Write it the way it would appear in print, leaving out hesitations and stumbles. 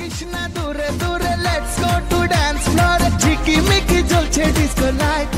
কৃষ্ণা দূরে দূরে let's go to dance floor ঝিকিমিকি জ্বলছে ডিস্কো লাইট